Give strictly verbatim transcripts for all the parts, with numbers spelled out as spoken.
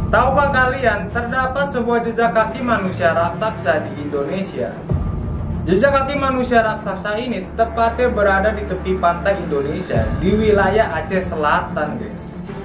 Tahukah kalian, terdapat sebuah jejak kaki manusia raksasa di Indonesia. Jejak kaki manusia raksasa ini tepatnya berada di tepi pantai Indonesia, di wilayah Aceh Selatan, guys.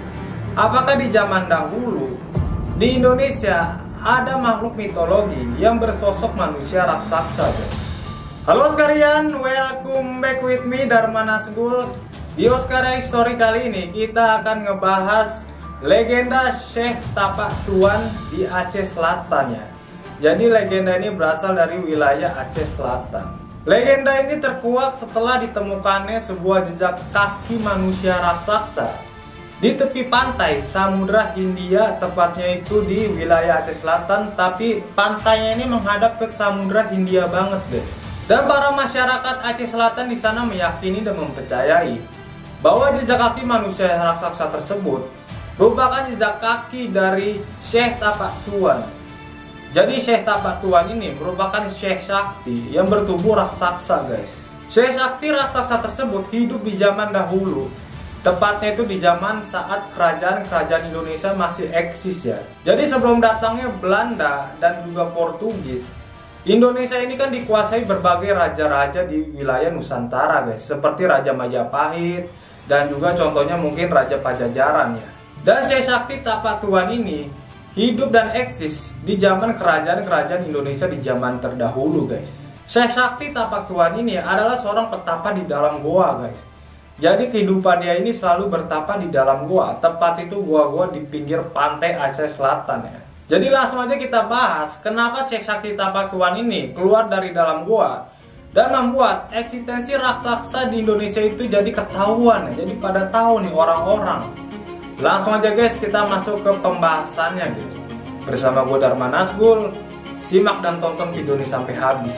Apakah di zaman dahulu, di Indonesia ada makhluk mitologi yang bersosok manusia raksasa, guys? Halo sekalian, welcome back with me, Dharma Nasgul. Di Oscar History kali ini kita akan ngebahas legenda Syekh Tapak Tuan di Aceh Selatan ya. Jadi legenda ini berasal dari wilayah Aceh Selatan. Legenda ini terkuak setelah ditemukannya sebuah jejak kaki manusia raksasa di tepi pantai Samudra Hindia, tepatnya itu di wilayah Aceh Selatan, tapi pantainya ini menghadap ke Samudra Hindia banget guys. Dan para masyarakat Aceh Selatan di sana meyakini dan mempercayai bahwa jejak kaki manusia raksasa tersebut merupakan jejak kaki dari Syekh Tapak Tuan. Jadi Syekh Tapak Tuan ini merupakan Syekh Sakti yang bertubuh raksasa guys. Syekh Sakti raksasa tersebut hidup di zaman dahulu, tepatnya itu di zaman saat kerajaan-kerajaan Indonesia masih eksis ya. Jadi sebelum datangnya Belanda dan juga Portugis, Indonesia ini kan dikuasai berbagai raja-raja di wilayah Nusantara guys, seperti Raja Majapahit dan juga contohnya mungkin Raja Pajajaran ya. Dan Syekh Sakti Tapak Tuan ini hidup dan eksis di zaman kerajaan-kerajaan Indonesia di zaman terdahulu guys. Syekh Sakti Tapak Tuan ini adalah seorang petapa di dalam goa guys. Jadi kehidupan dia ini selalu bertapa di dalam goa, tepat itu goa-goa di pinggir pantai Aceh Selatan ya. Jadi langsung aja kita bahas kenapa Syekh Sakti Tapak Tuan ini keluar dari dalam goa dan membuat eksistensi raksasa di Indonesia itu jadi ketahuan ya. Jadi pada tahu nih orang-orang. Langsung aja guys kita masuk ke pembahasannya guys. Bersama gue Dharma Nasgul. Simak dan tonton video ini sampai habis.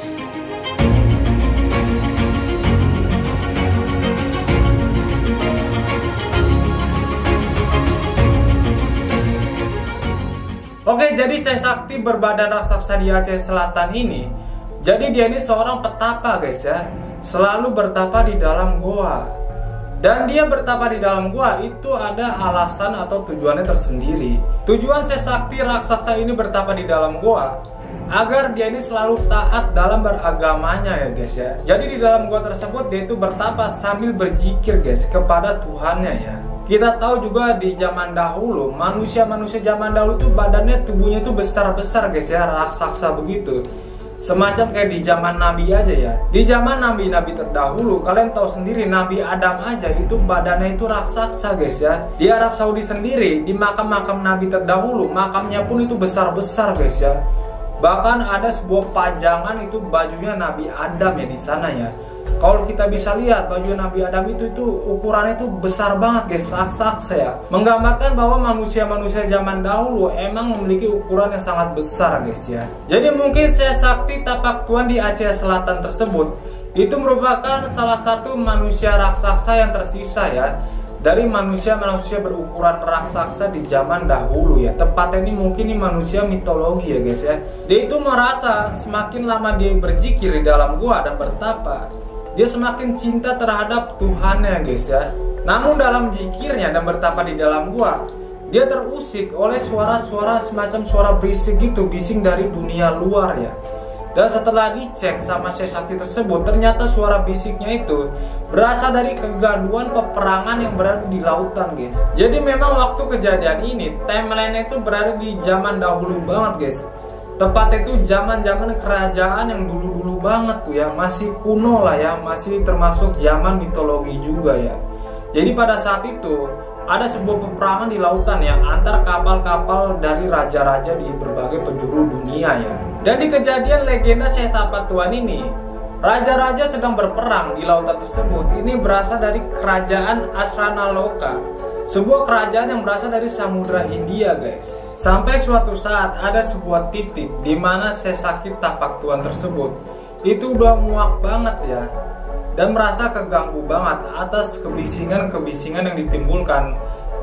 Oke, jadi Syekh Sakti berbadan raksasa di Aceh Selatan ini, jadi dia ini seorang petapa guys ya, selalu bertapa di dalam goa. Dan dia bertapa di dalam goa itu ada alasan atau tujuannya tersendiri. Tujuan Syekh Sakti raksasa ini bertapa di dalam goa agar dia ini selalu taat dalam beragamanya ya guys ya. Jadi di dalam goa tersebut dia itu bertapa sambil berzikir guys kepada Tuhannya ya. Kita tahu juga di zaman dahulu, manusia-manusia zaman dahulu itu badannya, tubuhnya itu besar-besar guys ya, raksasa begitu. Semacam kayak di zaman Nabi aja ya. Di zaman Nabi-Nabi terdahulu, kalian tahu sendiri Nabi Adam aja itu badannya itu raksasa guys ya. Di Arab Saudi sendiri, di makam-makam Nabi terdahulu, makamnya pun itu besar-besar guys ya. Bahkan ada sebuah pajangan itu bajunya Nabi Adam ya di sana ya. Kalau kita bisa lihat baju Nabi Adam itu itu ukurannya itu besar banget guys, raksasa ya. Menggambarkan bahwa manusia-manusia zaman dahulu emang memiliki ukuran yang sangat besar guys ya. Jadi mungkin Syekh Sakti Tapak Tuan di Aceh Selatan tersebut itu merupakan salah satu manusia raksasa yang tersisa ya, dari manusia-manusia berukuran raksasa di zaman dahulu ya. Tepatnya ini mungkin ini manusia mitologi ya guys ya. Dia itu merasa semakin lama dia berzikir di dalam gua dan bertapa, dia semakin cinta terhadap Tuhannya guys ya. Namun dalam zikirnya dan bertapa di dalam gua, dia terusik oleh suara-suara semacam suara berisik gitu, bising dari dunia luar ya. Dan setelah dicek sama Syekh Sakti tersebut, ternyata suara bisiknya itu berasal dari kegaduhan peperangan yang berada di lautan guys. Jadi memang waktu kejadian ini timeline itu berada di zaman dahulu banget guys. Tepat itu zaman-zaman kerajaan yang dulu-dulu banget tuh ya, masih kuno lah ya, masih termasuk zaman mitologi juga ya. Jadi pada saat itu ada sebuah peperangan di lautan ya, antar kapal-kapal dari raja-raja di berbagai penjuru dunia ya. Dan di kejadian legenda Syekh Tapak Tuan ini, raja-raja sedang berperang di lautan tersebut. Ini berasal dari kerajaan Asranaloka, sebuah kerajaan yang berasal dari Samudra Hindia guys. Sampai suatu saat ada sebuah titik di mana Syekh Sakti Tapak Tuan tersebut itu udah muak banget ya, dan merasa keganggu banget atas kebisingan-kebisingan yang ditimbulkan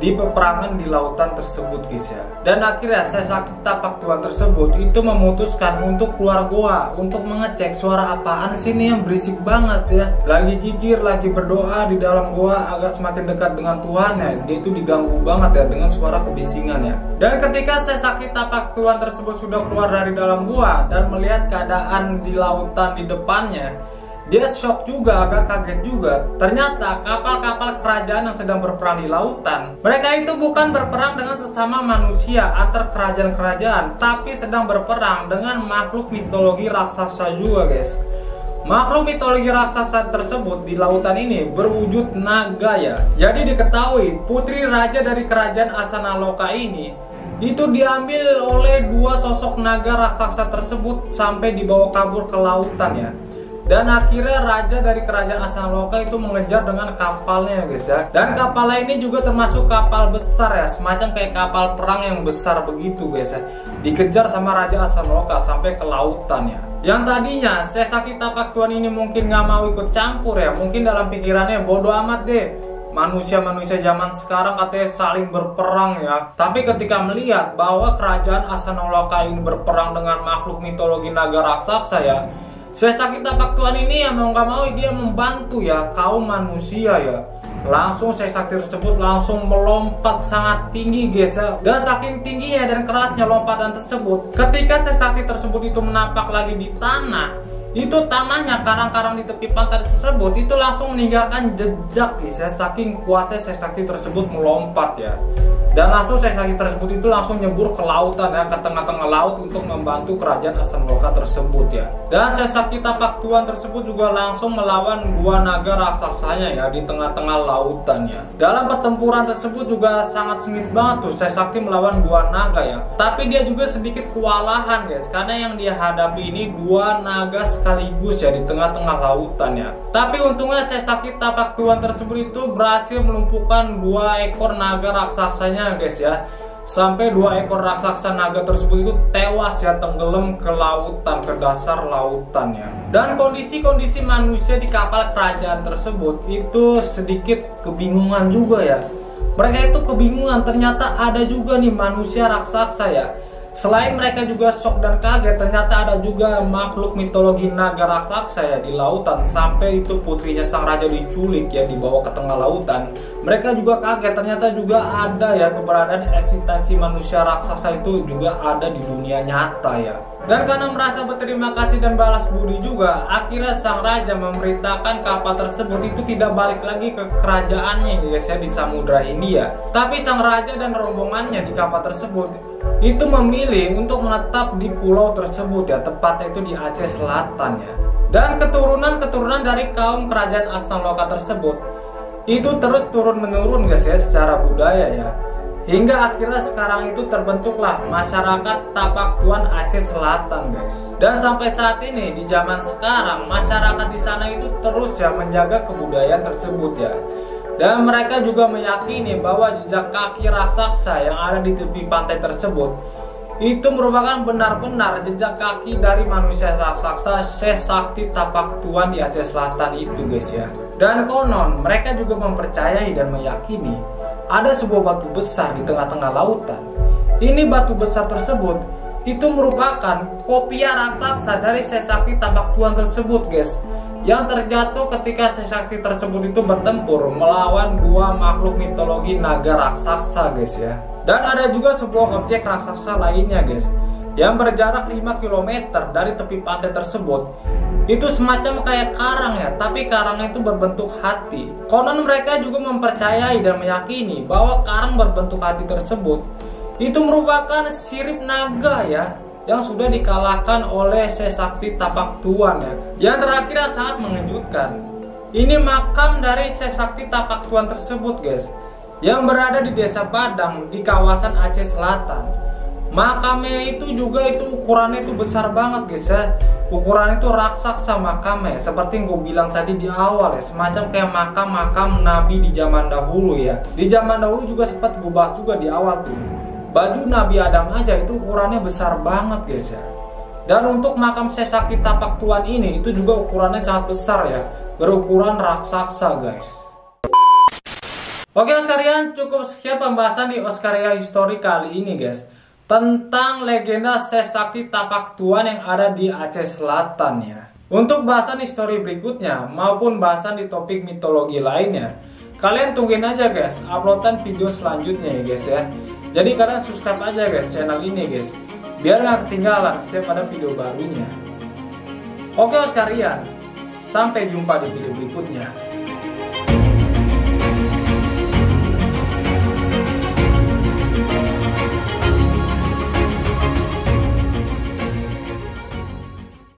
di peperangan di lautan tersebut guys ya. Dan akhirnya sesakti tapak Tuan tersebut itu memutuskan untuk keluar goa untuk mengecek suara apaan sih ini yang berisik banget ya. Lagi zikir, lagi berdoa di dalam goa agar semakin dekat dengan Tuhannya. Dia itu diganggu banget ya dengan suara kebisingan ya. Dan ketika sesakti tapak Tuan tersebut sudah keluar dari dalam goa dan melihat keadaan di lautan di depannya, dia shock juga, agak kaget juga. Ternyata kapal-kapal kerajaan yang sedang berperang di lautan, mereka itu bukan berperang dengan sesama manusia antar kerajaan-kerajaan, tapi sedang berperang dengan makhluk mitologi raksasa juga guys. Makhluk mitologi raksasa tersebut di lautan ini berwujud naga ya. Jadi diketahui putri raja dari kerajaan Asanaloka ini itu diambil oleh dua sosok naga raksasa tersebut sampai dibawa kabur ke lautan ya. Dan akhirnya raja dari kerajaan Asanaloka itu mengejar dengan kapalnya guys ya. Dan kapalnya ini juga termasuk kapal besar ya, semacam kayak kapal perang yang besar begitu guys ya. Dikejar sama raja Asanaloka sampai ke lautan ya. Yang tadinya sesakti tapak Tuan ini mungkin nggak mau ikut campur ya, mungkin dalam pikirannya bodoh amat deh, manusia-manusia zaman sekarang katanya saling berperang ya. Tapi ketika melihat bahwa kerajaan Asanaloka ini berperang dengan makhluk mitologi naga raksasa ya, sesakti tapak Tuan ini ya mau nggak mau dia membantu ya kaum manusia ya. Langsung sesakti tersebut langsung melompat sangat tinggi guys ya. Dan saking tingginya dan kerasnya lompatan tersebut, ketika sesakti tersebut itu menapak lagi di tanah, itu tanahnya, karang-karang di tepi pantai tersebut itu langsung meninggalkan jejak guys ya. Saking kuatnya sesakti tersebut melompat ya. Dan langsung sesakti tersebut itu langsung nyebur ke lautan ya, ke tengah-tengah laut untuk membantu kerajaan Asanaloka tersebut ya. Dan sesakti tapak Tuan tersebut juga langsung melawan dua naga raksasanya ya di tengah-tengah lautan ya. Dalam pertempuran tersebut juga sangat sengit banget tuh sesakti melawan dua naga ya. Tapi dia juga sedikit kewalahan guys, karena yang dia hadapi ini dua naga sekaligus ya di tengah-tengah lautan ya. Tapi untungnya sesakti tapak Tuan tersebut itu berhasil melumpuhkan dua ekor naga raksasanya guys ya, sampai dua ekor raksasa naga tersebut itu tewas ya, tenggelam ke lautan, ke dasar lautan ya. Dan kondisi-kondisi manusia di kapal kerajaan tersebut itu sedikit kebingungan juga ya. Mereka itu kebingungan, ternyata ada juga nih manusia raksasa ya. Selain mereka juga shock dan kaget, ternyata ada juga makhluk mitologi naga raksasa ya di lautan. Sampai itu putrinya sang raja diculik ya, dibawa ke tengah lautan. Mereka juga kaget, ternyata juga ada ya keberadaan eksistensi manusia raksasa itu juga ada di dunia nyata ya. Dan karena merasa berterima kasih dan balas budi juga, akhirnya sang raja memerintahkan kapal tersebut itu tidak balik lagi ke kerajaannya guys ya di Samudra Hindia. Tapi sang raja dan rombongannya di kapal tersebut itu memilih untuk menetap di pulau tersebut ya, tepatnya itu di Aceh Selatan ya. Dan keturunan-keturunan dari kaum kerajaan Asanaloka tersebut itu terus turun menurun guys ya secara budaya ya. Hingga akhirnya sekarang itu terbentuklah masyarakat tapak Tuan Aceh Selatan guys. Dan sampai saat ini di zaman sekarang masyarakat di sana itu terus ya menjaga kebudayaan tersebut ya. Dan mereka juga meyakini bahwa jejak kaki raksasa yang ada di tepi pantai tersebut itu merupakan benar-benar jejak kaki dari manusia raksasa sesakti tapak Tuan di Aceh Selatan itu guys ya. Dan konon mereka juga mempercayai dan meyakini ada sebuah batu besar di tengah-tengah lautan. Ini batu besar tersebut itu merupakan kopia raksasa dari sesakti tapak Tuan tersebut guys, yang terjatuh ketika sesakti tersebut itu bertempur melawan dua makhluk mitologi naga raksasa guys ya. Dan ada juga sebuah objek raksasa lainnya guys, yang berjarak lima kilometer dari tepi pantai tersebut. Itu semacam kayak karang ya, tapi karangnya itu berbentuk hati. Konon mereka juga mempercayai dan meyakini bahwa karang berbentuk hati tersebut itu merupakan sirip naga ya, yang sudah dikalahkan oleh sesakti tapak Tuan ya. Yang terakhir sangat mengejutkan, ini makam dari sesakti tapak Tuan tersebut guys, yang berada di Desa Padang di kawasan Aceh Selatan. Makamnya itu juga itu ukurannya itu besar banget guys ya. Ukuran itu raksasa makamnya, seperti yang gue bilang tadi di awal ya, semacam kayak makam-makam nabi di zaman dahulu ya. Di zaman dahulu juga sempat gue bahas juga di awal tuh, baju Nabi Adam aja itu ukurannya besar banget guys ya. Dan untuk makam sesakti tapak Tuan ini itu juga ukurannya sangat besar ya, berukuran raksasa guys. Oke Oscarian, cukup sekian pembahasan di Oscaria History kali ini guys, tentang legenda Syekh Sakti Tapak Tuan yang ada di Aceh Selatan ya. Untuk bahasan histori berikutnya maupun bahasan di topik mitologi lainnya, kalian tungguin aja guys uploadan video selanjutnya ya guys ya. Jadi kalian subscribe aja guys channel ini guys, biar nggak ketinggalan setiap ada video barunya. Oke Oscarian, sampai jumpa di video berikutnya.